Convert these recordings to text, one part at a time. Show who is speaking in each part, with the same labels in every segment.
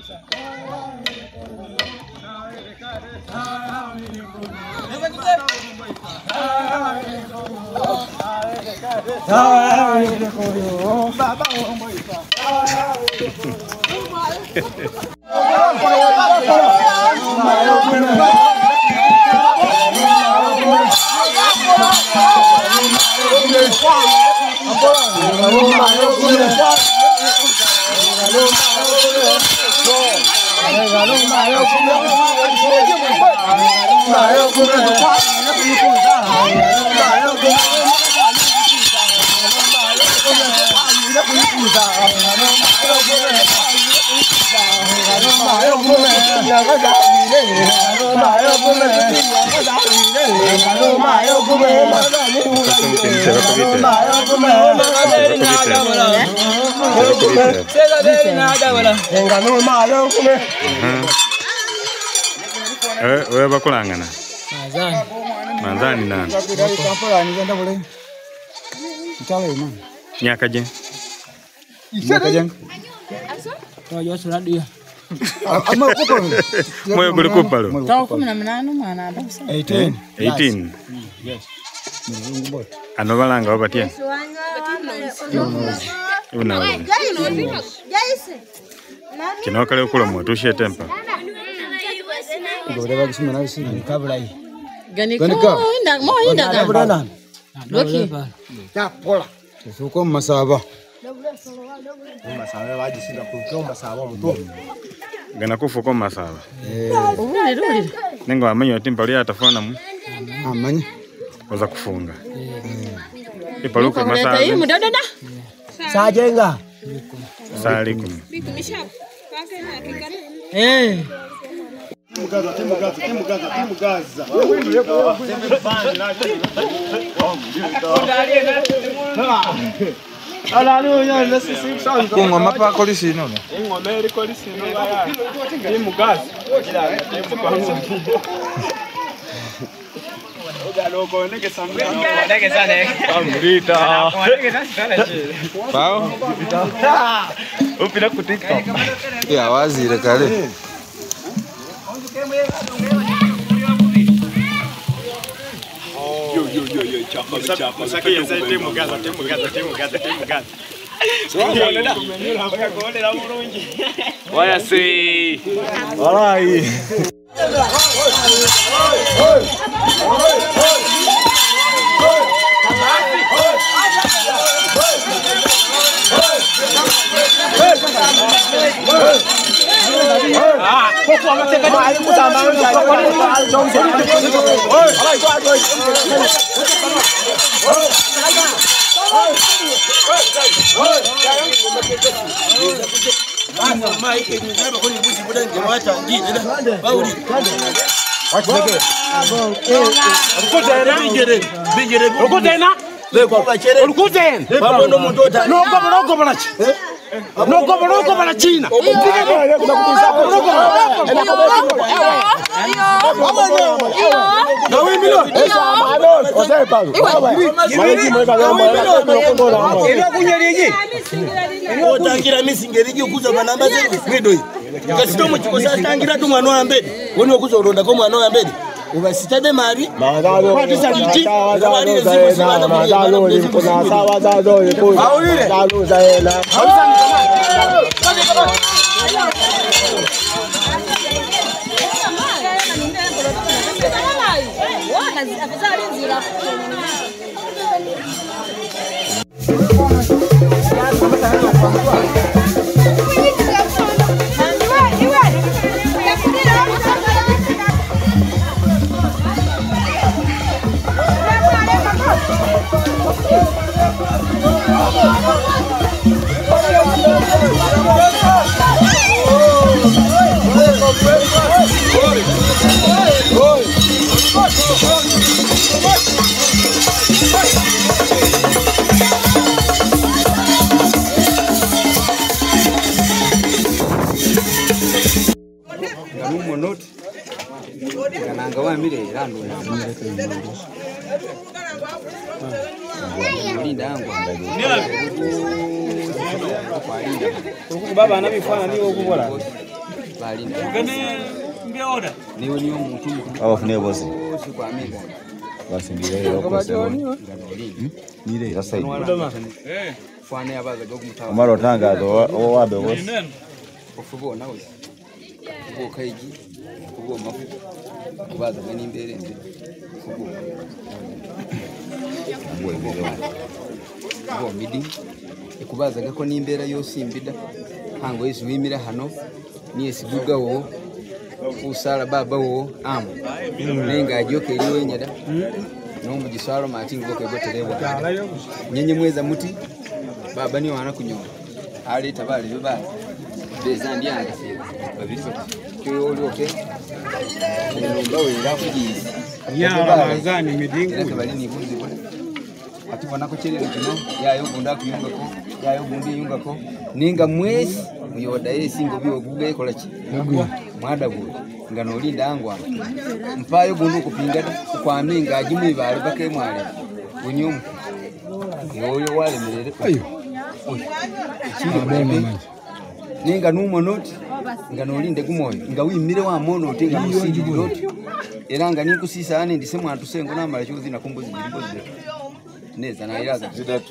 Speaker 1: Wewe bakulangana manzani nani nyaka je moyo guli kupalo 18 ano balanga wabatia una kino kale okula moto she tempa
Speaker 2: Goreba kisimana kisini kabla hii.
Speaker 3: Ganiko inda mo inda
Speaker 2: kabla.
Speaker 3: Loki.
Speaker 2: Ya pola. Suko masaba. Masaba baji sinda kuko masaba muto.
Speaker 1: Gana kufuko masaba.
Speaker 3: Ruli.
Speaker 1: Nengo amenyo timpa lya atafona mu.
Speaker 2: Amanya.
Speaker 1: Waza kufunga. Ipaluke masaba.
Speaker 3: Hii mudadada.
Speaker 2: Sajenga.
Speaker 1: Salikum.
Speaker 2: Mugaza. Kungo mapa kolisi no.
Speaker 4: Ngo meri kolisi no ya. Ni mugaza. Logo neke sambre. Neke sane. Amrita. Neke sane chile.
Speaker 2: Pao.
Speaker 4: Upira ku TikTok.
Speaker 2: Ya wazire kale.
Speaker 4: Yo, chapa. Saki yese timu gaza. Waya si.
Speaker 2: Alai.
Speaker 5: Tangira misingeriji ukuza banamba zetu midoi kasito mu kikosa tangira tu mwana wa mbedi woni okuza oronda ko mwana wa mbedi ubasitade mari magalo kwatisajiti zabali zimuzimana magalo kuna sawa zado yuko magalo zaela
Speaker 4: Baba anabifanya nini huko bora?
Speaker 6: balinda niwe niyo muntu
Speaker 2: abafune bose
Speaker 6: kwa mega
Speaker 2: basi ndirero kose nire yasai
Speaker 6: fane abaza go kumutawa
Speaker 2: amaro tangazo wabe bose
Speaker 6: ofubo nawe ubo kayigi ubo mafu kubaza ngani imbere ubo ubo midi ikubaza gako nimbera yose imbida hango yesu wimira hano niye siguga wo usala baba wo amu nenga ajoke liwe nyada no mugisaro matingi boke goterebo nyenye mweza muti baba ni wana kunyoa ali tabali baba beza ndianga babiri kyo olyoke nomba wera kugizi
Speaker 4: ya manzani midingu
Speaker 6: bali ni buzi bole ati wana ko chelele kino yayo bunda kuyunga ko yayo bundi yunga ko ninga mwezi muyoda yesi ngo biwo guga ikola ki mwada bwo ngano linda angwa mpayo bundu kupinga kwa minga ajimu ibale bake mwale unyumu yoyo wale mirere ayo chiri bebe ninga numo noti ngano linde gumoyo nga wimire wa mono otenga musindi noti eranga nikusisa ane ndise mwantu sengo namala chuzi na kumbuzi zimbozi neza na iraza zidatu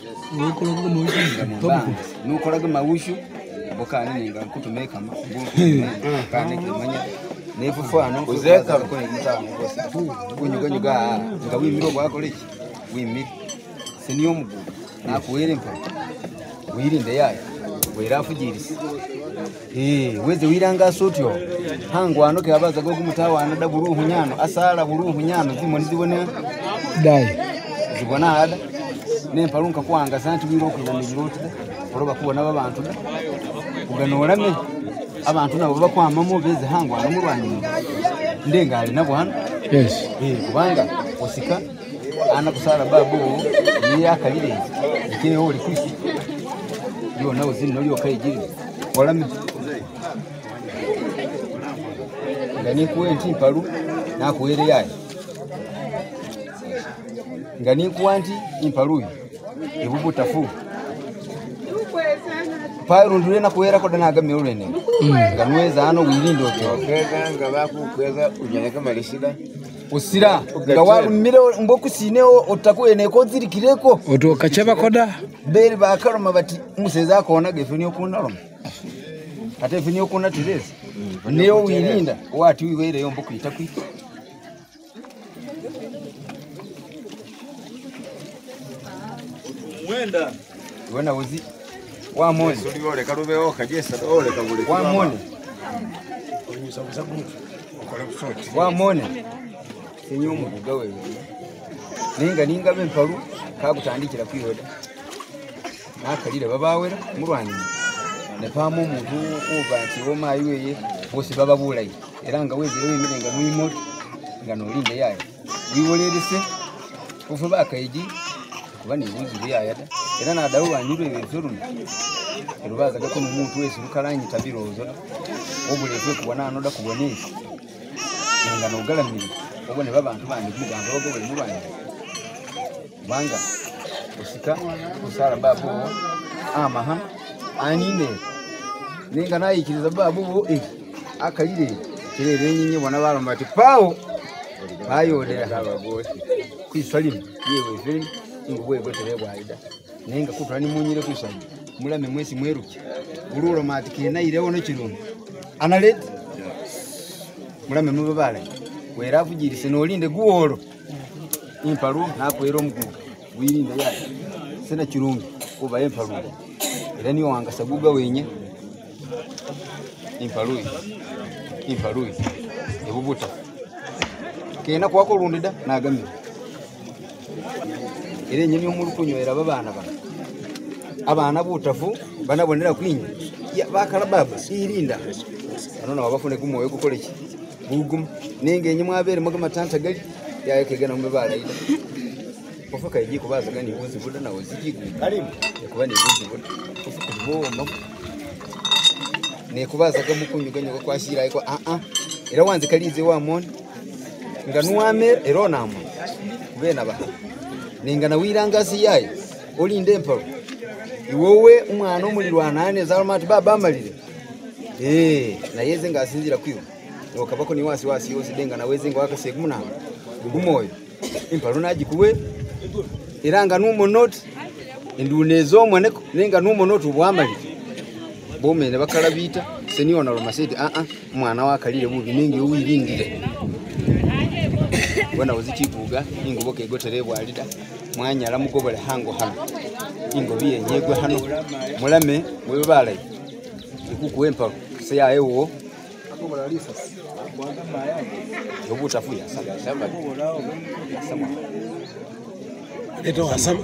Speaker 6: nukolaga mawushu abokani ninga kutumeka mbungu kane kimanya nefufano uzeka ko ngitano bose kunyuganyuga nga wimiro gwako leki wimire seniyo mugu nakuwere mpa wirinde yayo werafugirisi weze wiranga sotyo hangu anoke abaza go kumutawa anada buruhu nyano asala buruhu nyano zimo nizibone dai zibona ada nempalunka kwanga santi wiro kwina mirote oroba kubona babantu uganolame abantu nabo bakwamamo beze hangu anomurwanyi ndenga ali nabo hano yes kubanga osika ana kusala babu ni akalire ikene oli kwisi yo nawo zino lyo kayigiri olame ngani kuenti impalu na kuwere yayi ngani kuanti impalu ebubu tafu pairu ndure na kuwera ko dana game urene nganweza ano wilindo cyo
Speaker 2: nga bakukweza unyaka malishida
Speaker 6: usira ngawaru mire mboku sineo otakwene ko zirikireko
Speaker 4: otokacheba koda
Speaker 6: beri bakaroma bati museza akona gefeni okunaroma ate feni okuna tirezi neo wilinda wati wiwere yombo kwita kwita
Speaker 2: mwenda
Speaker 6: wana wozi wa mone
Speaker 2: soliole karube okajesa ole kabule
Speaker 6: wa mone wa mone senyo muguga wewe ninga bempalu kakutandikira kwiyoda nakalira babawera murwanyi ne pamo omuntu obanti omayiweye bose baba bulayi era nga wezire wimirenga mwimo nga nolinde yayo wiwolerese kufa bakayiji kuba ni buzi byayada era na dawo wanyiro ebezuru erubaza gako n'omuntu wese lukalanyi tabirozo obulefe kubona anoda kubonesa nga nogalamira obone babantu bandi kugamba bagobole murwanyi banga usika usala babu amaha anine ninga nayikiriza babu akalire kirere nyinyi bona baloma ati pawo bayodera abagose kwisalimu yewe veni ingubwe gotere bwaida ninga kutani munyire kwisali mulame mwesi mweruki urulo matike nayirewo no kirungu analet mulame mubabala weravugirise nolinde guworo impalu nakwero mgugu wirinde yayo sena kirungu kuba impalu era niyo wanga saguga wenye impalu ebubuta kena kwako rundida nagamira ere nyinyo muri kunyoera abana butafu banabonera kwinya bakala baba sirinda anona wabafune kumoyo gukoreki bugum ninge nyimwe abere magama tanta gali yake gana mbebala ida kofaka iji kubaza gani buzi buda na ozigigu karimu yakuba ni buzi buda kofaka bomba ne kubaza gamukunyuganya ko kwashira iko era wanze kalize wa moni nganuwame eronamo kubena ba ninga na wirangasi yayi olinde mpalo iwowe umwana omulirwana ane zalmati baba amalire Na yeze ngasinzira kwiyo. Okabako ni wasi yose denga na weze ngo akasege munanga. Gumoyo. Impalu najikuwe. Iranga numo not endunezo mwane nenga numo not ubwamali. Bomene bakalabita seniona romasete mwana wakalire bubi ningi uwirindire. Bwana uzikivuga ingoboke goterebwa alida mwanya alamugobole hango hano ingobiye nyegwe hano mulame mwe balai ikuku Impalu se ya ewo akobola risasi bwanga maya yobutafuya samba sama eto asama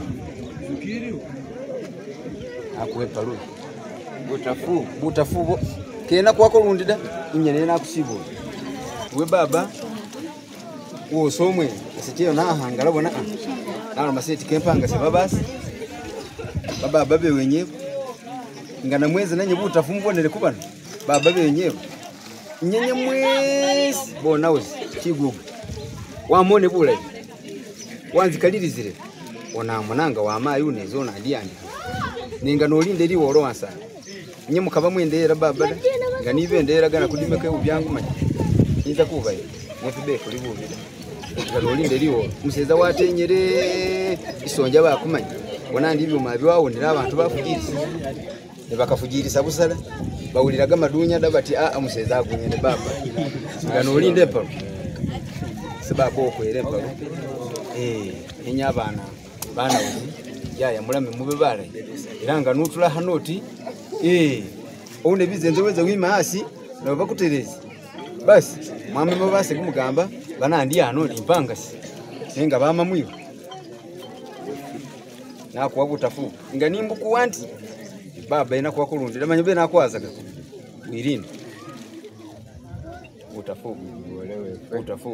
Speaker 6: akwe Impalu butafu kena kwako lundida inyene nakusibo we baba wo somwe esikiyo na hangala bona na maseti kempanga sebabasi baba babe wenyewe ngana mwezi nanye butafu mbonere kubana baba babe wenyewe nyenye mwezi bona uzi kigugu wamone bule wanzikalilizire ona munanga wa mayu nezona ndiyandi ninga nolinde li woro wansa nye mukaba mwendera baba ngani bendera gana kudimeke ubyangu manje niza kuva nefibe kuli bubi nolinde liwo museza watenyere isonja bakumanya bona ndibyo mabi wawo ndira abantu bafugirisa ne bakafugirisa busala bawuliraga madunya dabati museza agunyene baba ngano olinde Impalu sababu okwere Impalu enya bana uzi yaya mulame mube bala iranga nutula hanoti one bizenze weza wimasi na bakuterezi basi mwame mabase kumugamba bana ndi hanoti impangasi nenga bama mwiyo na kwa butafu nganimbu kuwanti baba ina kwa kulundira manye be nakwazaga wirinde butafu butafu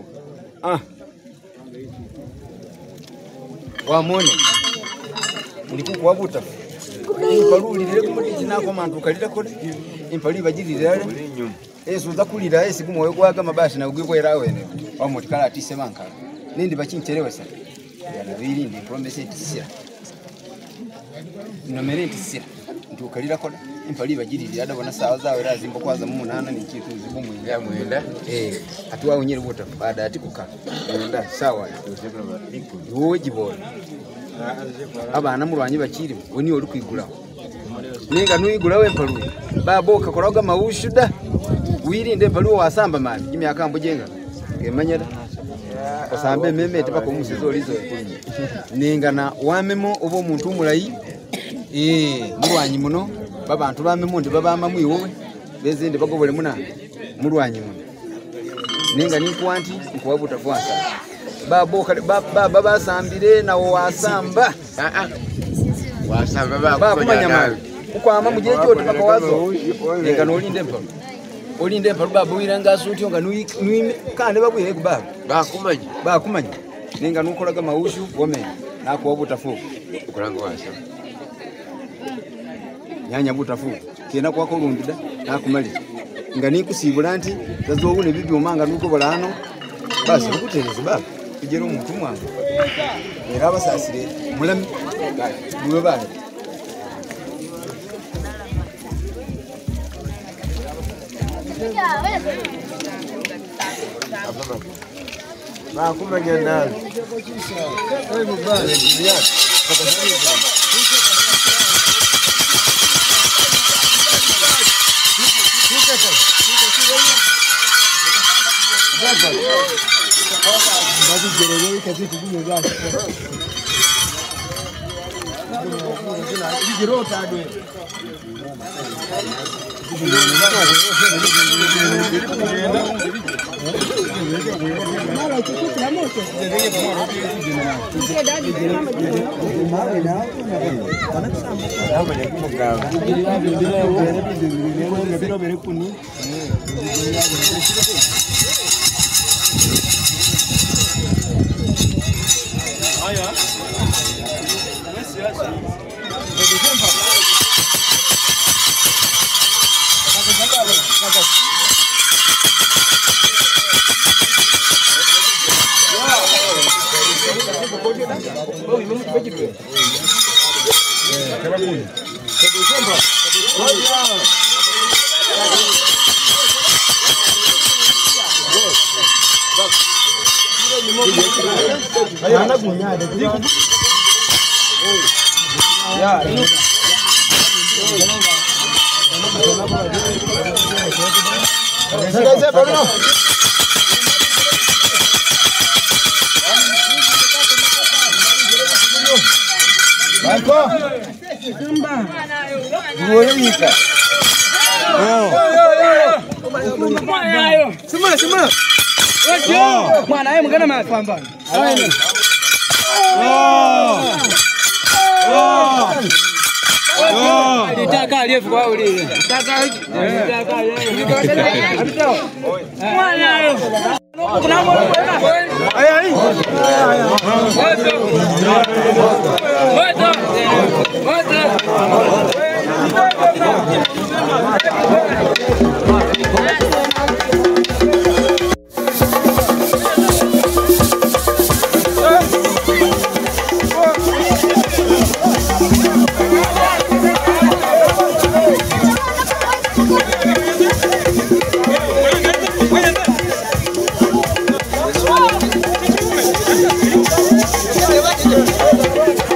Speaker 6: wamone ndikuku wabuta Impalu lile kumudiji nako mantu kalira kode Impalu bajirira esuza kulira esigumoyo kwaga mabashi na ugwiko era wene wamoti kala atise mankala nindi bachincherewe sana yana birindi promise tisira nomerenti tisira ntukalira kode Impalu bajirira adabona sawa zawe razimbo kwaza mu 8 ni kitu zibumu ya mwenda atuwa unyere buta baada atikuka mwenda sawa yoji bora abana murwanyi bakiri oni ori kwiguraho ninga nuigura we Impalu baboka koraga mawushuda wirinde Impalu wasamba mali imyaka ambujenga ngemanyera osambe memete pako musizo lizo kunye ninga na wamemo obo muntu mulayi murwanyi muno babantu bamemo ndi babama mwiwowe bezinde bagobole muna murwanyi muno ninga nikwanti nkuwabuta fwasa baboka baba basambire na wasamba wasamba baba kumanya mali ukwama mugihe cyote bakawazo ninga nolinde Impalu olinde Impalu baba wiranga suti nga nuime kane babuye kubaba bakumanya ninga nukolaga mawushu wome nako wabutafu ukulanga wasa nyanya butafu kena kwako lundida nakumali nga nikusibula nti zazobune bibi omanga nuko balano basi ukutereze baba kujero umuntu mwangu era basasire mulami mwe bana kumanya nawe wewe baba Karabuni.
Speaker 5: Thank you.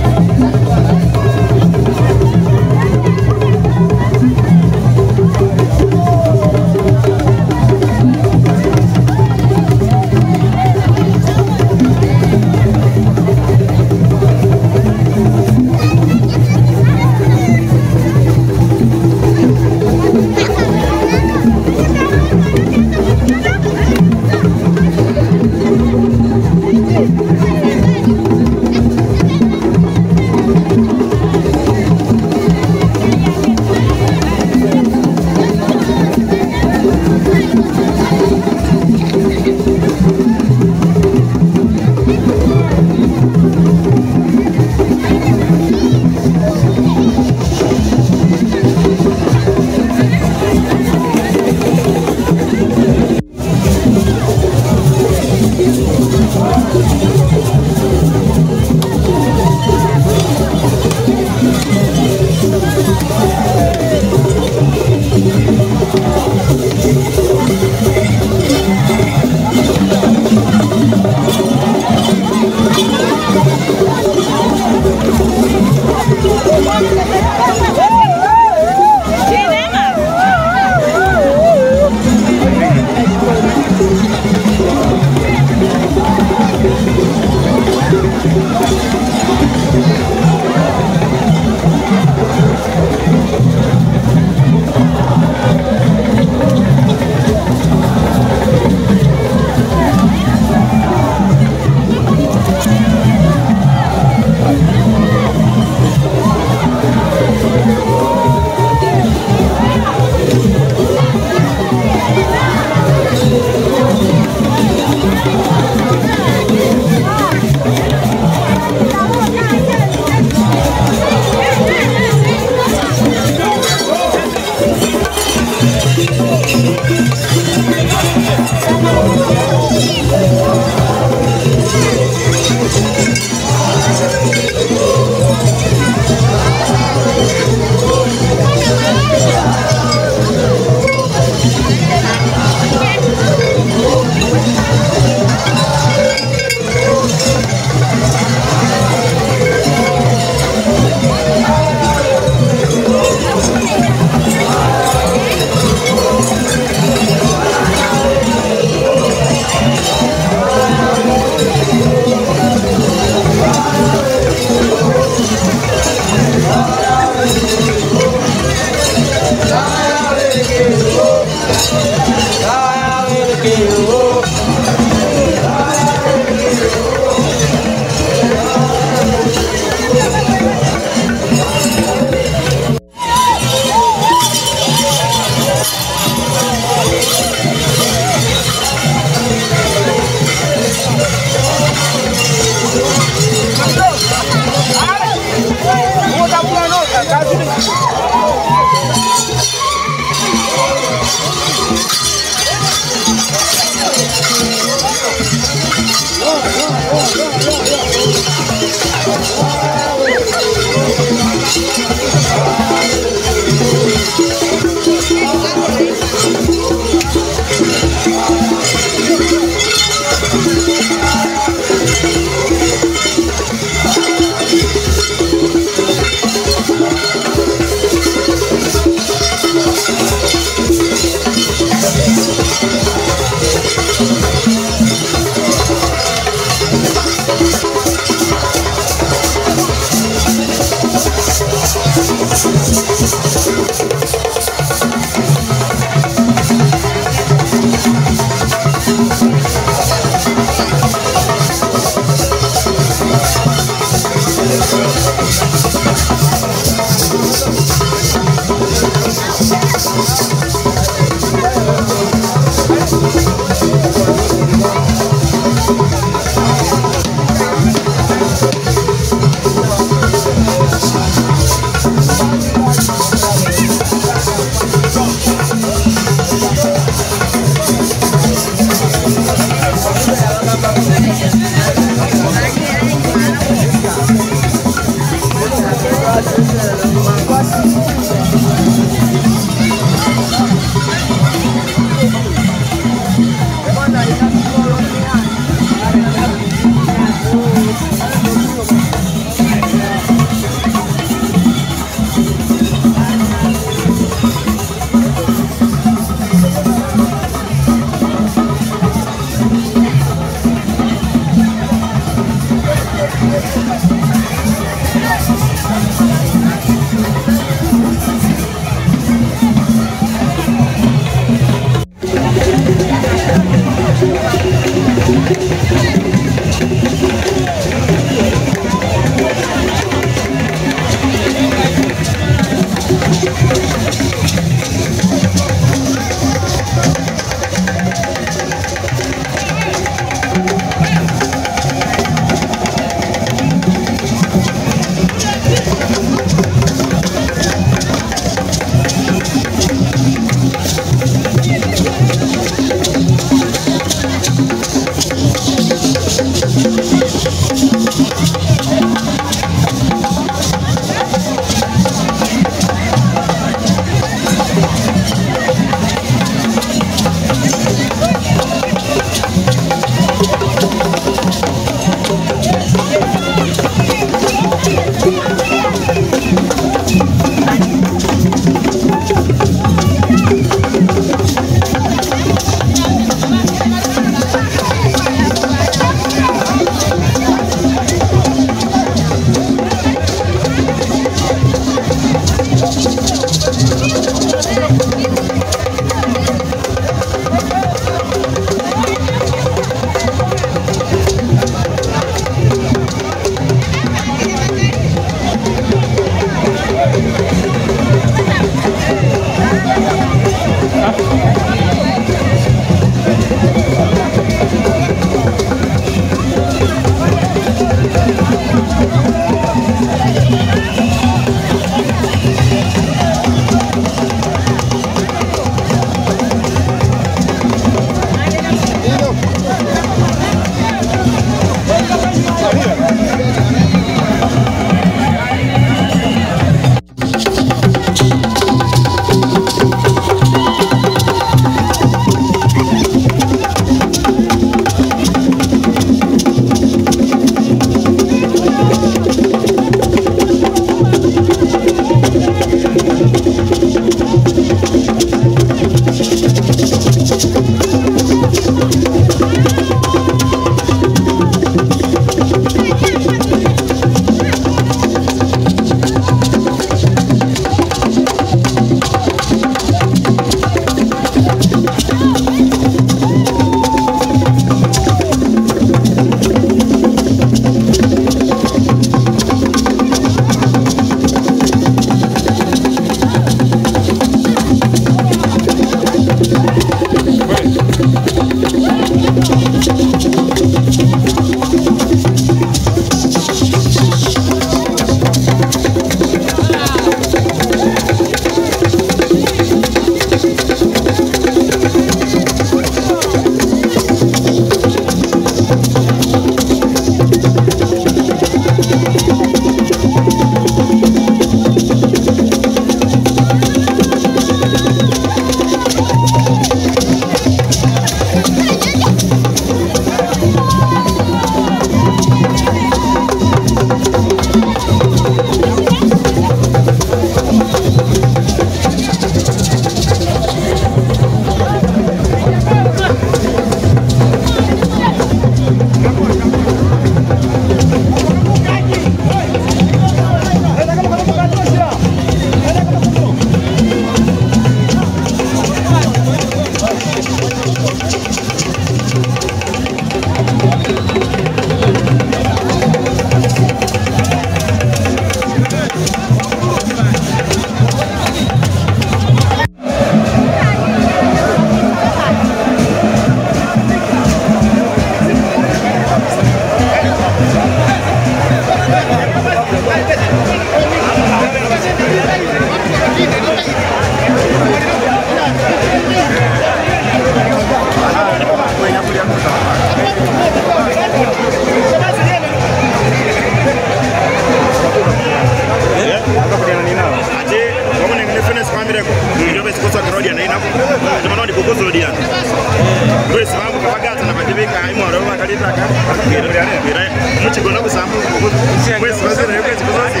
Speaker 7: chigona kusamu kwezi bazira kwezi kuzosi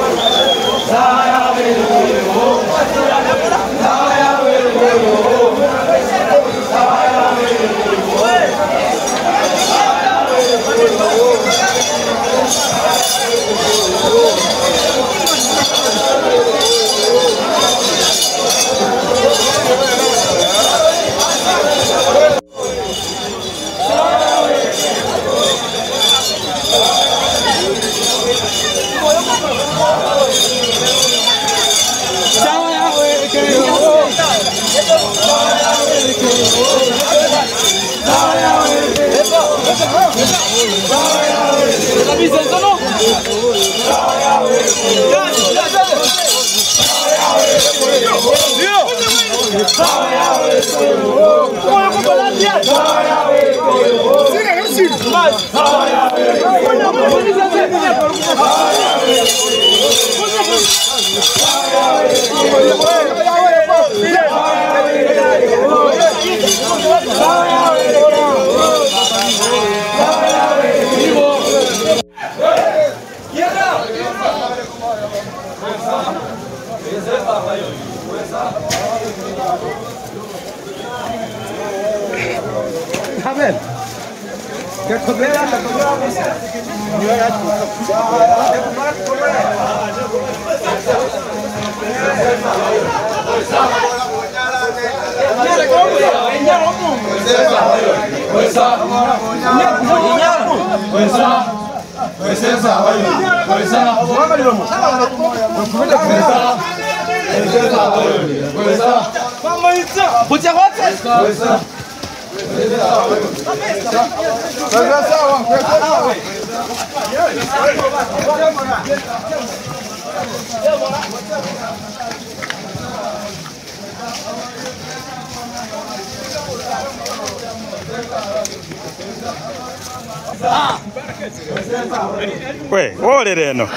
Speaker 1: We, ole reno.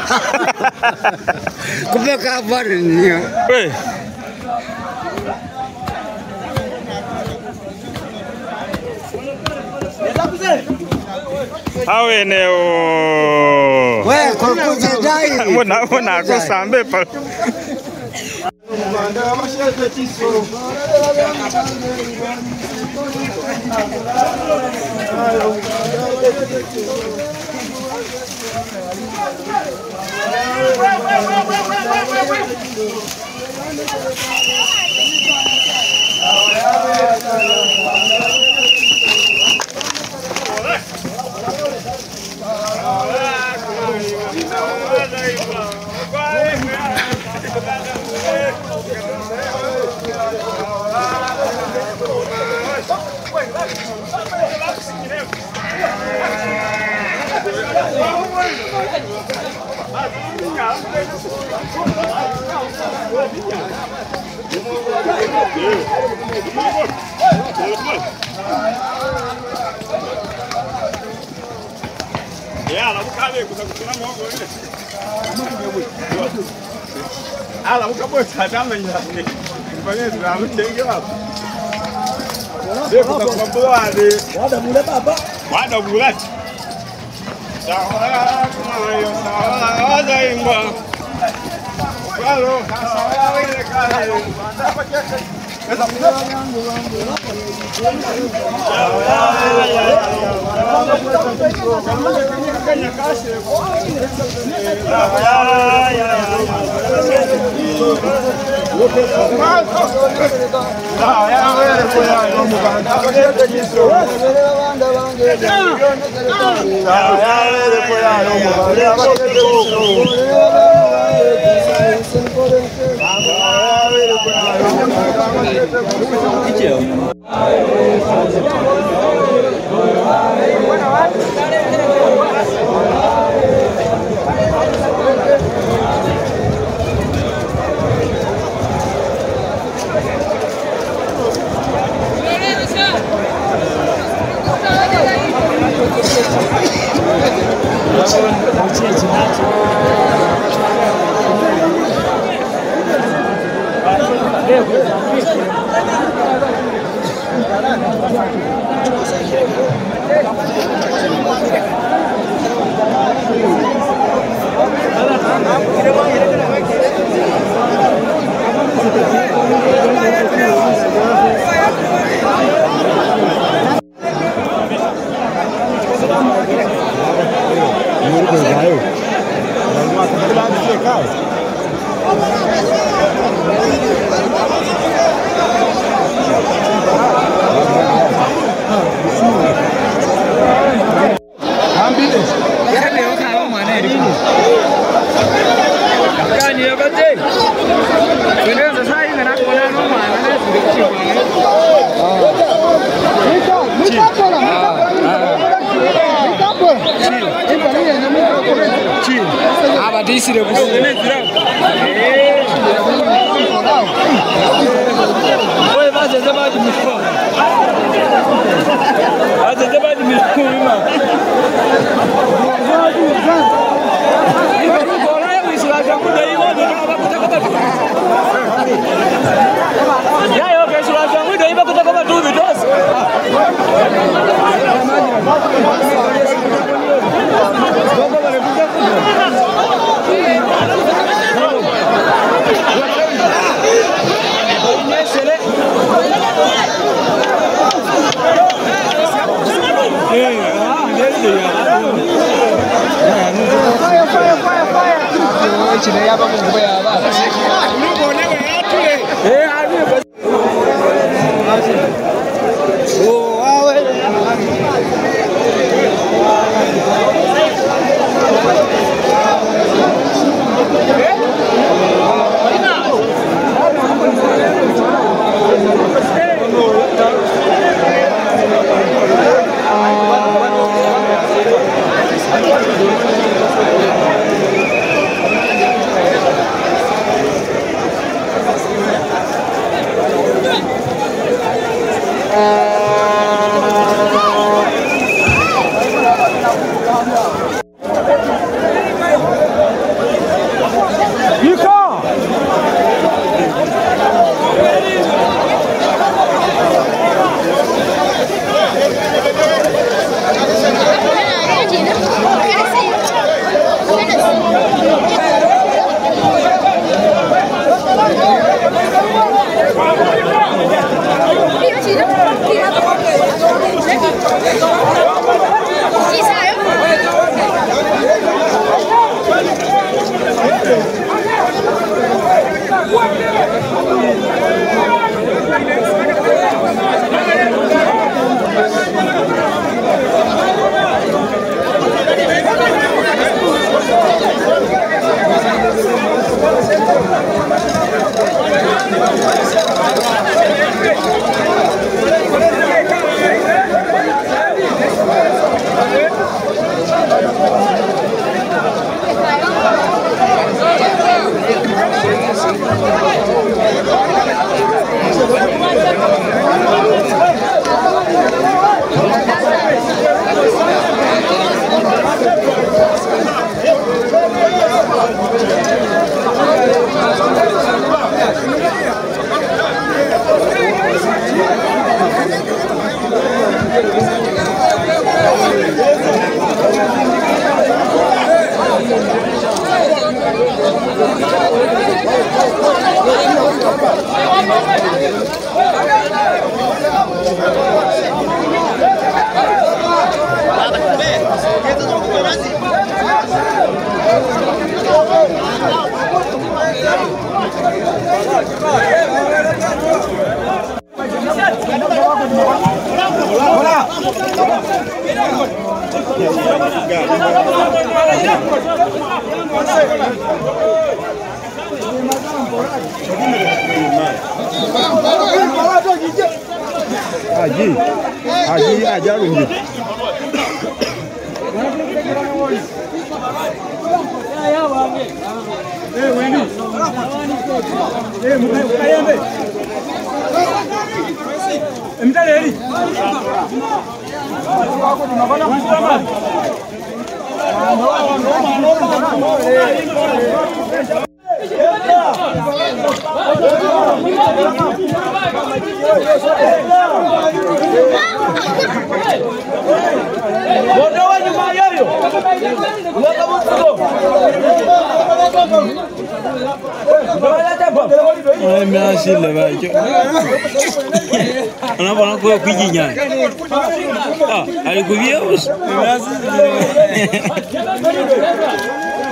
Speaker 6: Kupeka habari ni.
Speaker 1: We. Awe neo.
Speaker 6: We, kukuja dai.
Speaker 1: Mbona kusambe pa.
Speaker 5: Vamos,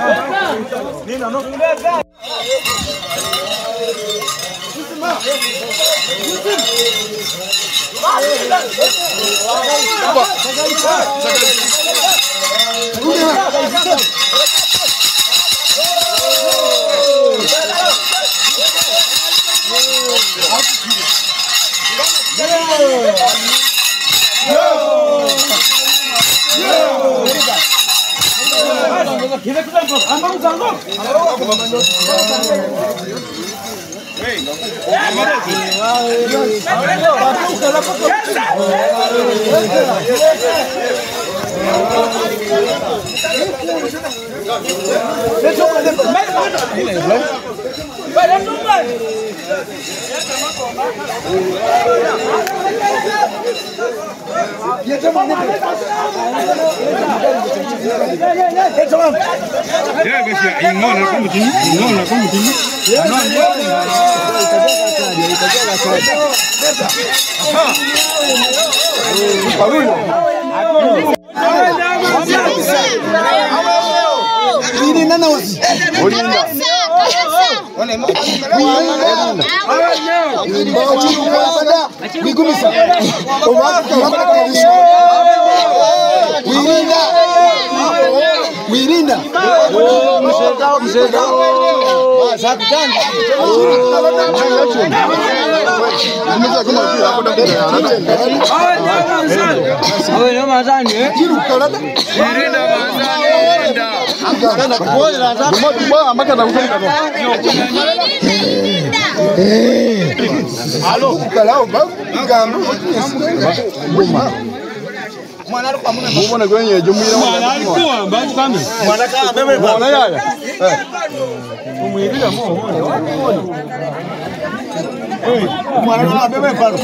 Speaker 2: Mbona kwenye jumuiya mwana alikuwa mbazi kama mwana kama bebe mwana yaya kumwibira mwana kama bebe palo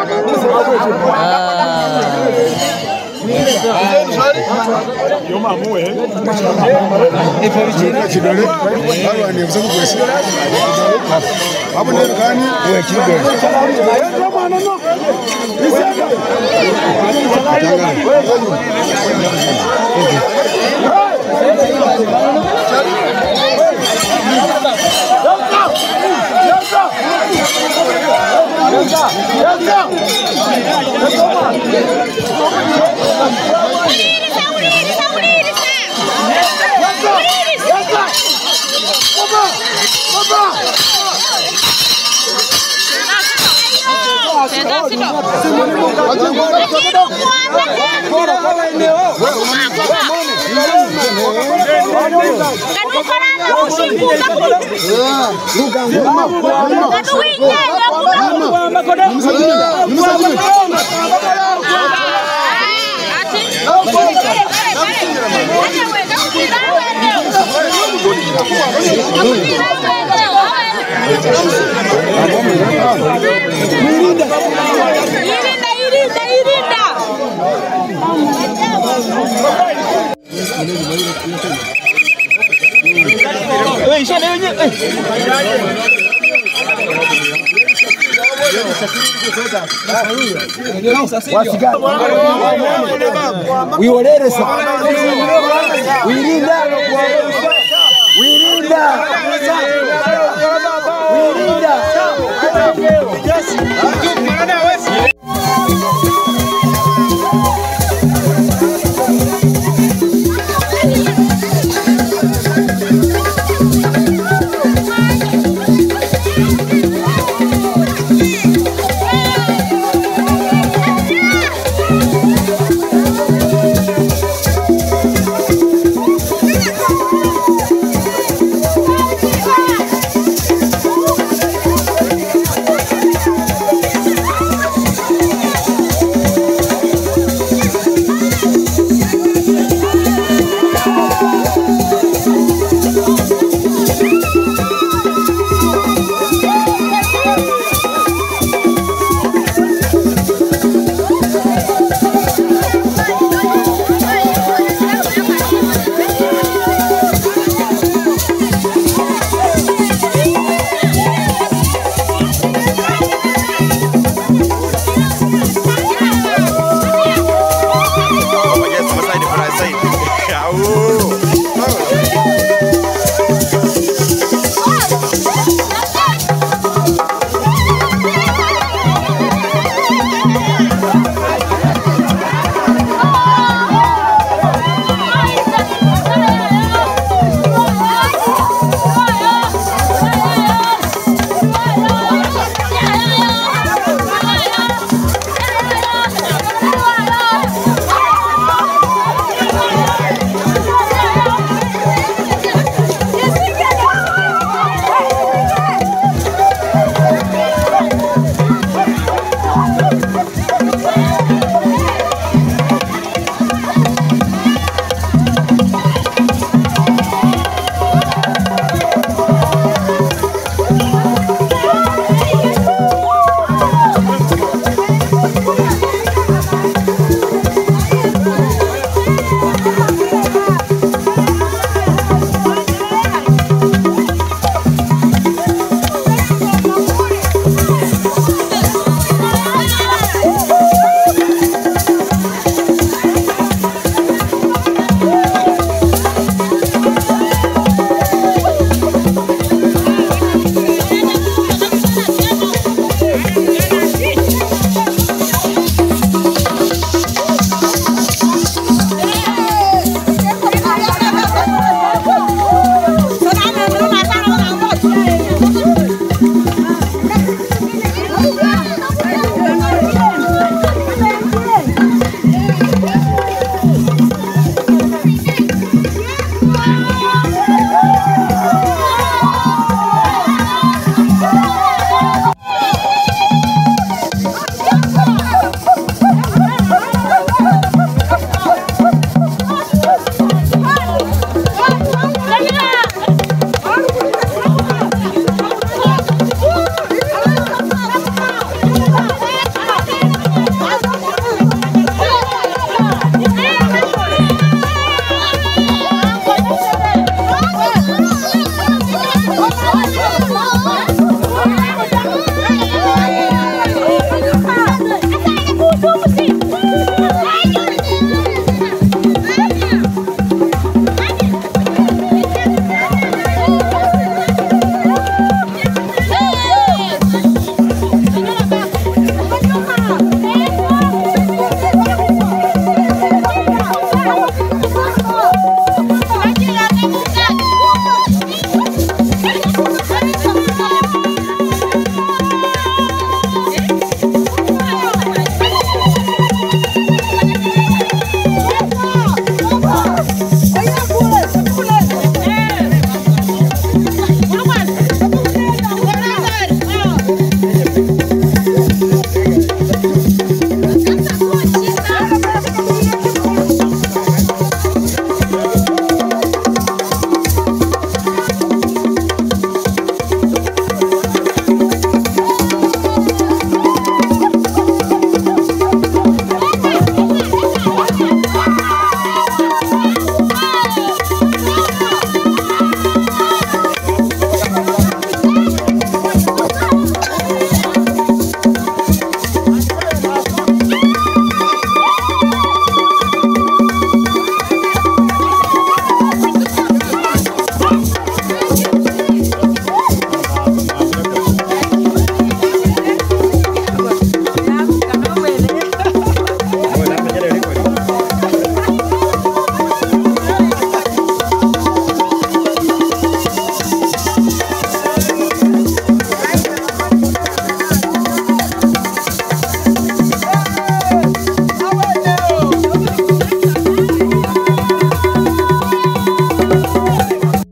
Speaker 5: Wirinda